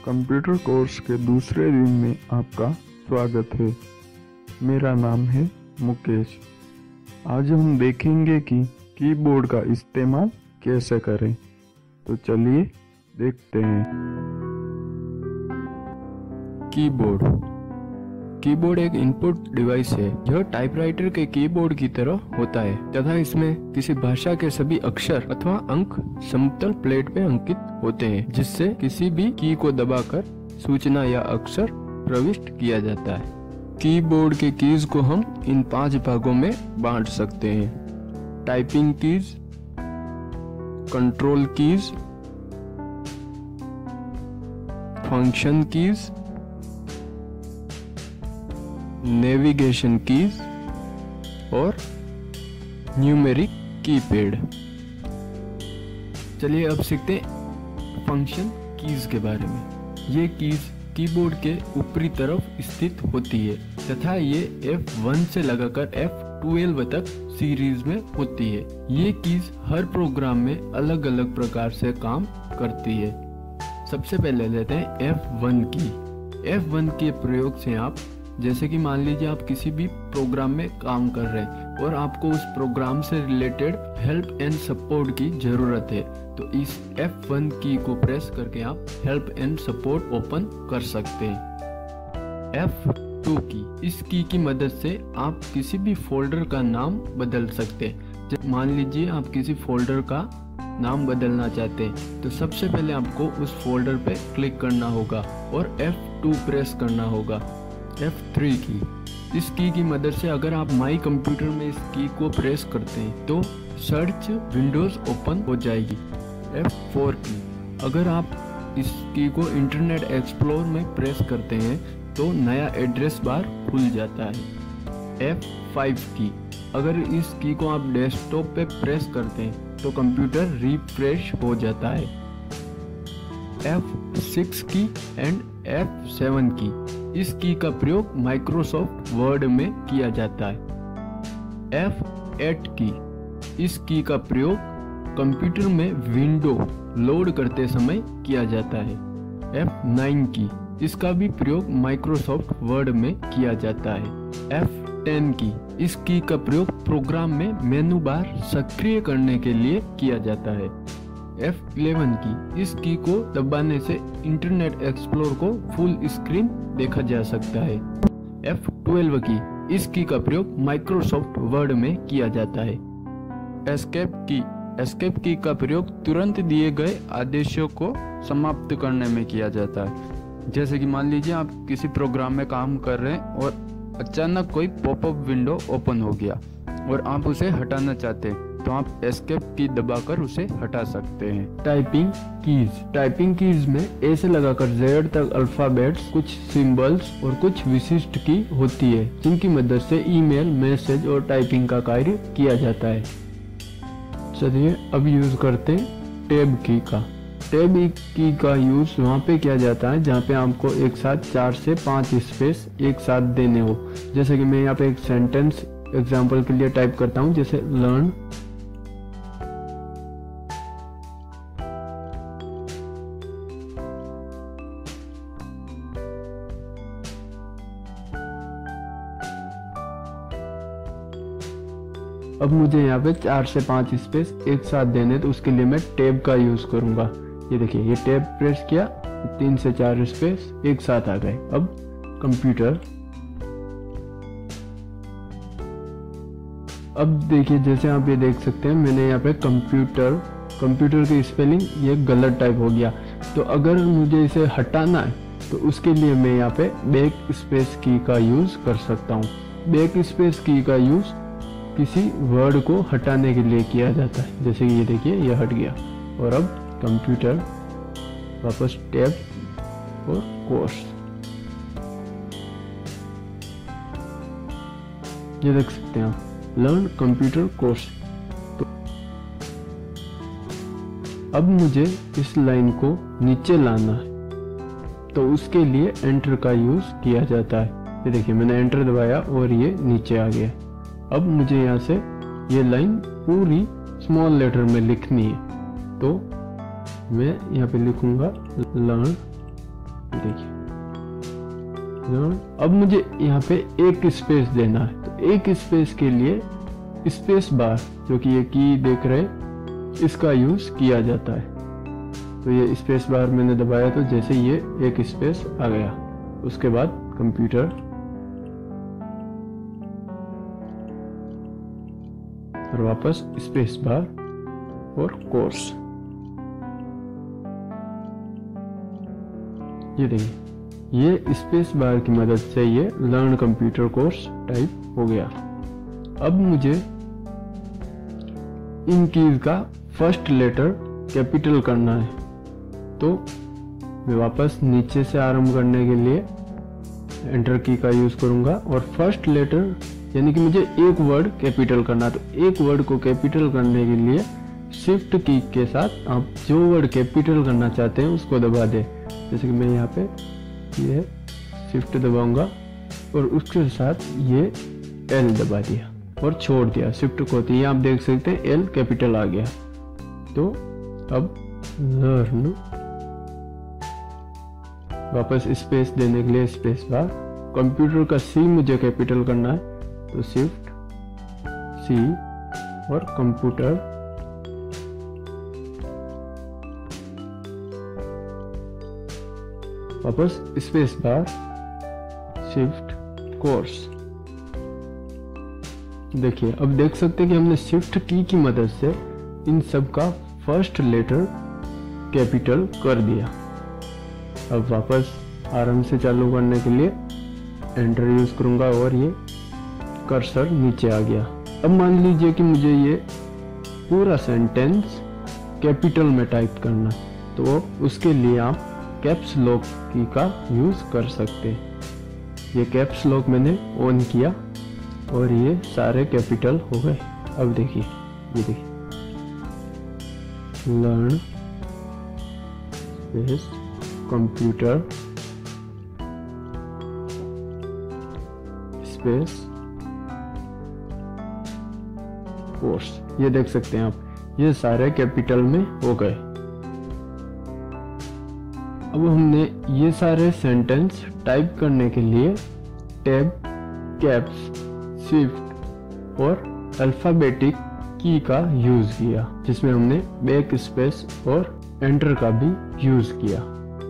Computer course के दूसरे दिन में आपका स्वागत है। मेरा नाम है मुकेश। आज हम देखेंगे कि कीबोर्ड का इस्तेमाल कैसे करें। तो चलिए देखते हैं। कीबोर्ड एक इनपुट डिवाइस है जो टाइपराइटर के कीबोर्ड की तरह होता है तथा इसमें किसी भाषा के सभी अक्षर अथवा अंक समतल प्लेट पे अंकित होते हैं, जिससे किसी भी की को दबाकर सूचना या अक्षर प्रविष्ट किया जाता है। कीबोर्ड के कीज को हम इन 5 भागों में बांट सकते हैं: typing keys, control keys, function keys, navigation keys और न्यूमेरिक कीपैड। चलिए अब सीखते हैं फंक्शन कीज के बारे में। ये कीज कीबोर्ड के ऊपरी तरफ स्थित होती है तथा ये F1 से लगाकर F12 तक सीरीज में होती है। ये कीज हर प्रोग्राम में अलग अलग प्रकार से काम करती है। सबसे पहले लेते हैं F1 की। F1 के प्रयोग से आप, जैसे कि मान लीजिए आप किसी भी प्रोग्राम में काम कर रहे हैं और आपको उस प्रोग्राम से रिलेटेड हेल्प एंड सपोर्ट की जरूरत है, तो इस F1 की को प्रेस करके आप हेल्प एंड सपोर्ट ओपन कर सकते हैं। F2 की, इस की मदद से आप किसी भी फोल्डर का नाम बदल सकते हैं। मान लीजिए आप किसी फोल्डर का नाम बदलना चाहते हैं, तो सबसे पहले आपको उस फोल्डर पे क्लिक करना होगा और F2 प्रेस करना होगा। F3 की, इस की मदद से अगर आप माई कंप्यूटर में इस की को प्रेस करते हैं तो सर्च विंडोज ओपन हो जाएगी। F4 की, अगर आप इस की को इंटरनेट एक्सप्लोर में प्रेस करते हैं तो नया एड्रेस बार खुल जाता है। F5 की, अगर इस की को आप डेस्कटॉप पे प्रेस करते हैं तो कंप्यूटर रिफ्रेश हो जाता है। F6 की एंड F7 की, इस की का प्रयोग माइक्रोसॉफ्ट वर्ड में किया जाता है। F8 की, इस की का प्रयोग कंप्यूटर में विंडो लोड करते समय किया जाता है। F9 की, इसका भी प्रयोग माइक्रोसॉफ्ट वर्ड में किया जाता है। F10 की, इस की का प्रयोग प्रोग्राम में मेनू बार सक्रिय करने के लिए किया जाता है। F11 की, इस की को दबाने से इंटरनेट एक्सप्लोर को फुल स्क्रीन देखा जा सकता है। F12 की, इस की का प्रयोग माइक्रोसॉफ्ट वर्ड में किया जाता है। एस्केप की का प्रयोग तुरंत दिए गए आदेशों को समाप्त करने में किया जाता है। जैसे कि मान लीजिए आप किसी प्रोग्राम में काम कर रहे हैं और अचानक कोई पॉपअप विंडो ओपन हो गया और आप उसे हटाना चाहते हैं, तो आप एस्केप की दबाकर उसे हटा सकते हैं। टाइपिंग कीज में ए से लगाकर Z तक अल्फाबेट्स, कुछ सिंबल्स और कुछ विशिष्ट की होती है, जिनकी मदद से ईमेल, मैसेज और टाइपिंग का कार्य किया जाता है। चलिए अब यूज करते हैं टैब की का। टैब की का यूज वहाँ पे किया जाता है जहाँ पे आपको एक साथ 4 से 5 स्पेस एक साथ देने हो। जैसे कि मैं यहाँ पे एक सेंटेंस एग्जाम्पल के लिए टाइप करता हूँ, जैसे लर्न अब मुझे यहाँ पे 4 से 5 स्पेस एक साथ देने, तो उसके लिए मैं टैब का यूज करूंगा। ये देखिए, ये टैब प्रेस किया, 3 से 4 स्पेस एक साथ आ गए। अब कंप्यूटर, अब देखिए जैसे आप ये देख सकते हैं, मैंने यहाँ पे कंप्यूटर की स्पेलिंग ये गलत टाइप हो गया। तो अगर मुझे इसे हटाना है तो उसके लिए मैं यहाँ पे बैक स्पेस की का यूज कर सकता हूँ। बैक स्पेस की का यूज किसी वर्ड को हटाने के लिए किया जाता है। जैसे कि ये देखिए, ये हट गया और अब कंप्यूटर वापस टैब और कोर्स, ये देख सकते हैं आप, लर्न कंप्यूटर कोर्स। तो अब मुझे इस लाइन को नीचे लाना है, तो उसके लिए एंटर का यूज किया जाता है। ये देखिए, मैंने एंटर दबाया और ये नीचे आ गया। अब मुझे यहाँ से ये लाइन पूरी स्मॉल लेटर में लिखनी है, तो मैं यहाँ पे लिखूंगा लर्न ये देखिए। अब मुझे यहाँ पे एक स्पेस देना है, तो एक स्पेस के लिए स्पेस बार जो कि ये की देख रहे इसका यूज किया जाता है। तो ये स्पेस बार मैंने दबाया तो जैसे ये एक स्पेस आ गया। उसके बाद कंप्यूटर और वापस स्पेस बार और कोर्स। ये देखिए, ये स्पेस बार की मदद से ये लर्न कंप्यूटर कोर्स टाइप हो गया। अब मुझे इन कीज का फर्स्ट लेटर कैपिटल करना है, तो मैं वापस नीचे से आरंभ करने के लिए एंटर की का यूज करूंगा और फर्स्ट लेटर यानी कि मुझे एक वर्ड कैपिटल करना, तो एक वर्ड को कैपिटल करने के लिए शिफ्ट की के साथ आप जो वर्ड कैपिटल करना चाहते हैं उसको दबा दें। जैसे कि मैं यहाँ पे ये शिफ्ट दबाऊंगा और उसके साथ ये एल दबा दिया और छोड़ दिया शिफ्ट को, तो ये आप देख सकते हैं एल कैपिटल आ गया। तो अब लर्न वापस स्पेस देने के लिए स्पेस बार, कंप्यूटर का सी मुझे कैपिटल करना है तो शिफ्ट सी और कंप्यूटर वापस स्पेस बार शिफ्ट कोर्स। देखिए, अब देख सकते हैं कि हमने शिफ्ट की मदद से इन सब का फर्स्ट लेटर कैपिटल कर दिया। अब वापस आराम से चालू करने के लिए एंटर यूज करूंगा और ये कर्सर नीचे आ गया। अब मान लीजिए कि मुझे ये पूरा सेंटेंस कैपिटल में टाइप करना, तो उसके लिए आप कैप्स लॉक की का यूज कर सकते हैं। ये कैप्स लॉक मैंने ऑन किया और ये सारे कैपिटल हो गए। अब देखिए, ये देखिए, learn space computer space course, ये देख सकते हैं आप, ये सारे कैपिटल में हो गए। अब हमने ये सारे सेंटेंस टाइप करने के लिए टैब, कैप्स, शिफ्ट और अल्फाबेटिक की का यूज किया, जिसमें हमने बैक स्पेस और एंटर का भी यूज किया।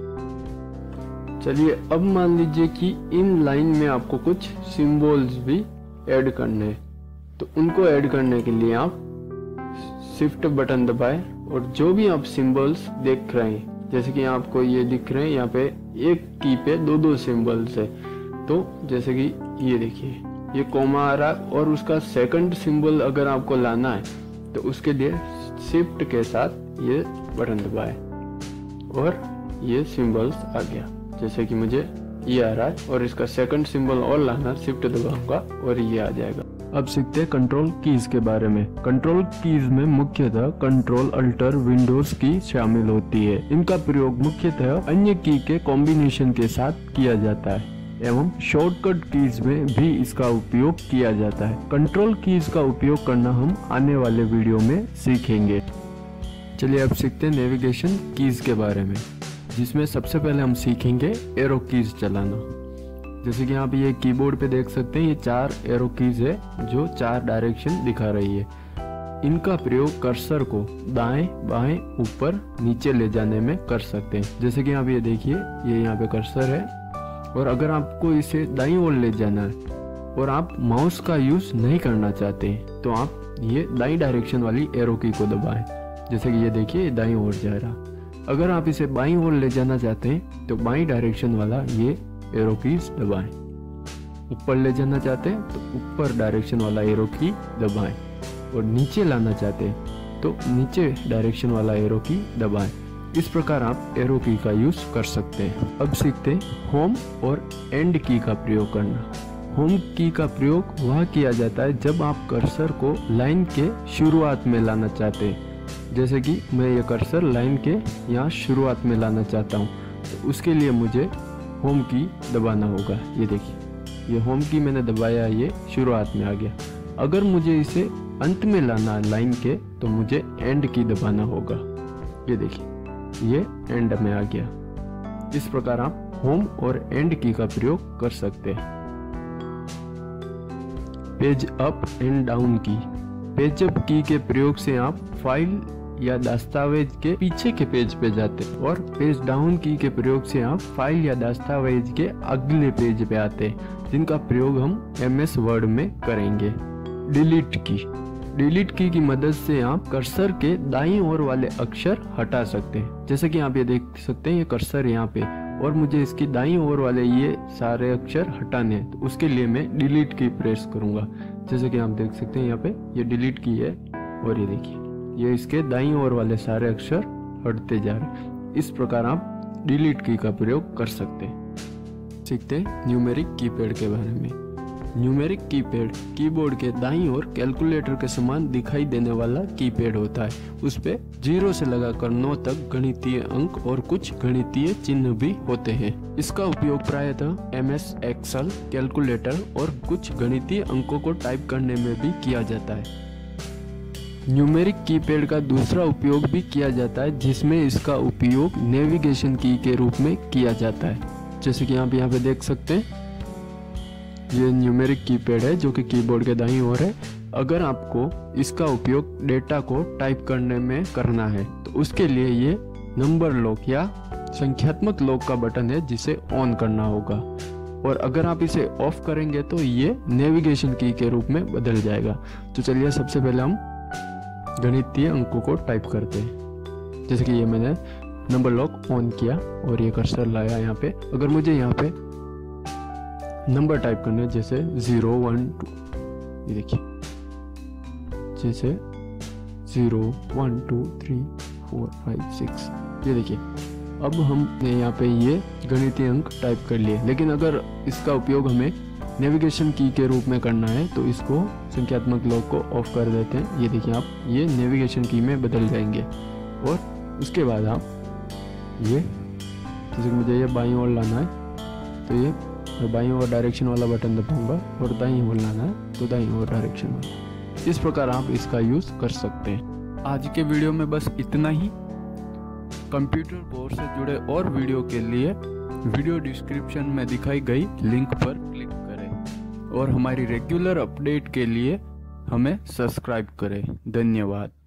चलिए, अब मान लीजिए कि इन लाइन में आपको कुछ सिंबल्स भी ऐड करने हैं, तो उनको ऐड करने के लिए आप शिफ्ट बटन दबाएं और जो भी आप सिंबल्स देख रहे हैं, जैसे कि आपको ये दिख रहे हैं, यहाँ पे एक की पे दो सिंबल्स है, तो जैसे कि ये देखिए, ये कोमा आ रहा है और उसका सेकंड सिंबल अगर आपको लाना है तो उसके लिए शिफ्ट के साथ ये बटन दबाएं और ये सिंबल्स आ गया। जैसे कि मुझे ये आ रहा है और इसका सेकंड सिंबल और लाना, शिफ्ट दबाऊंगा और ये आ जाएगा। अब सीखते हैं कंट्रोल कीज के बारे में। कंट्रोल कीज में मुख्यतः कंट्रोल, अल्टर, विंडोज की शामिल होती है। इनका प्रयोग मुख्यतः अन्य की के कॉम्बिनेशन के साथ किया जाता है एवं शॉर्टकट कीज में भी इसका उपयोग किया जाता है। कंट्रोल कीज का उपयोग करना हम आने वाले वीडियो में सीखेंगे। चलिए, अब सीखते हैं नेविगेशन कीज के बारे में, जिसमें सबसे पहले हम सीखेंगे एरो कीज चलाना। जैसे कि आप ये कीबोर्ड पे देख सकते हैं, ये 4 एरो कीज है जो 4 डायरेक्शन दिखा रही है। इनका प्रयोग कर्सर को दाएं, बाएं, ऊपर, नीचे ले जाने में कर सकते हैं। जैसे कि आप ये देखिए, ये यहाँ पे कर्सर है और अगर आपको इसे दाईं ओर ले जाना है और आप माउस का यूज नहीं करना चाहते हैं तो आप ये दाईं डायरेक्शन वाली एरो की को दबाएं। जैसे कि ये देखिए, दाईं ओर जा रहा। अगर आप इसे बाईं ओर ले जाना चाहते हैं तो बाईं डायरेक्शन वाला ये एरो कीज दबाएं। ऊपर ले जाना चाहते हैं तो ऊपर डायरेक्शन वाला एरो की दबाएं और नीचे लाना चाहते हैं तो नीचे डायरेक्शन वाला एरो की दबाएं। इस प्रकार आप एरो की का यूज कर सकते हैं। अब सीखते हैं होम और एंड की का प्रयोग करना। होम की का प्रयोग वह किया जाता है जब आप कर्सर को लाइन के शुरुआत में लाना चाहते हैं। जैसे कि मैं ये कर्सर लाइन के यहाँ शुरुआत में लाना चाहता हूँ, तो उसके लिए मुझे होम की दबाना होगा। ये देखिए, ये होम की मैंने दबाया, ये शुरुआत में आ गया। अगर मुझे इसे अंत में लाना है लाइन के तो मुझे एंड की दबाना होगा। ये देखिए, ये एंड में आ गया। इस प्रकार आप होम और एंड की का प्रयोग कर सकते हैं। Page up and down key. Page up key के प्रयोग से आप फाइल या दस्तावेज के पीछे के पेज पे जाते हैं और पेज डाउन की के प्रयोग से आप फाइल या दस्तावेज के अगले पेज पे आते हैं, जिनका प्रयोग हम MS वर्ड में करेंगे। डिलीट की। डिलीट की मदद से आप कर्सर के दाईं ओर वाले अक्षर हटा सकते हैं। जैसे कि आप ये देख सकते हैं, ये कर्सर यहाँ पे और मुझे इसकी दाईं ओर वाले ये सारे अक्षर हटाने हैं, तो उसके लिए मैं डिलीट की प्रेस करूंगा। जैसे कि आप देख सकते हैं यहाँ पे ये डिलीट की है और ये देखिए ये इसके दाईं ओर वाले सारे अक्षर हटते जा रहे हैं। इस प्रकार आप डिलीट की का प्रयोग कर सकते हैं। सीखते हैं न्यूमेरिक कीपैड के बारे में। न्यूमेरिक कीपैड कीबोर्ड के दाईं ओर कैलकुलेटर के समान दिखाई देने वाला कीपैड होता है। उस पे 0 से लगाकर 9 तक गणितीय अंक और कुछ गणितीय चिन्ह भी होते हैं। इसका उपयोग प्रायतः MS एक्सेल, कैलकुलेटर और कुछ गणितीय अंकों को टाइप करने में भी किया जाता है। न्यूमेरिक कीपैड का दूसरा उपयोग भी किया जाता है, जिसमें इसका उपयोग नेविगेशन की के रूप में किया जाता है। जैसे कि आप यहाँ पे देख सकते हैं, ये न्यूमेरिक कीपैड है जो कि कीबोर्ड के दाईं ओर है। अगर आपको इसका उपयोग डेटा को टाइप करने में करना है तो उसके लिए ये नंबर लॉक या संख्यात्मक लॉक का बटन है जिसे ऑन करना होगा, और अगर आप इसे ऑफ करेंगे तो ये नेविगेशन की के रूप में बदल जाएगा। तो चलिए सबसे पहले हम गणितीय अंकों को टाइप करते हैं। जैसे कि ये मैंने नंबर लॉक ऑन किया और ये कर्सर लाया यहाँ पे। अगर मुझे यहाँ पे नंबर टाइप करने हैं, जैसे 0 1 2, ये देखिए जैसे 0 1 2 3 4 5 6, ये देखिए अब हमने यहाँ पे ये गणितीय अंक टाइप कर लिए। लेकिन अगर इसका उपयोग हमें नेविगेशन की के रूप में करना है तो इसको संख्यात्मक लॉक को ऑफ कर देते हैं। ये देखिए आप ये नेविगेशन की में बदल जाएंगे। और उसके बाद आप ये जैसे कि मुझे ये बाईं ओर लाना है तो ये मैं बाईं ओर डायरेक्शन वाला बटन दबाऊंगा, और दाईं ओर लाना है तो दाईं ओर डायरेक्शन वाला। इस प्रकार आप इसका यूज़ कर सकते हैं। आज के वीडियो में बस इतना ही। कंप्यूटर कोर्स से जुड़े और वीडियो के लिए वीडियो डिस्क्रिप्शन में दिखाई गई लिंक पर क्लिक करें और हमारी रेगुलर अपडेट के लिए हमें सब्सक्राइब करें। धन्यवाद।